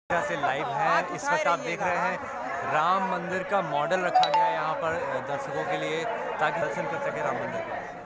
से लाइव है। इस वक्त आप देख रहे हैं राम मंदिर का मॉडल रखा गया है यहाँ पर दर्शकों के लिए, ताकि दर्शन कर सके राम मंदिर का।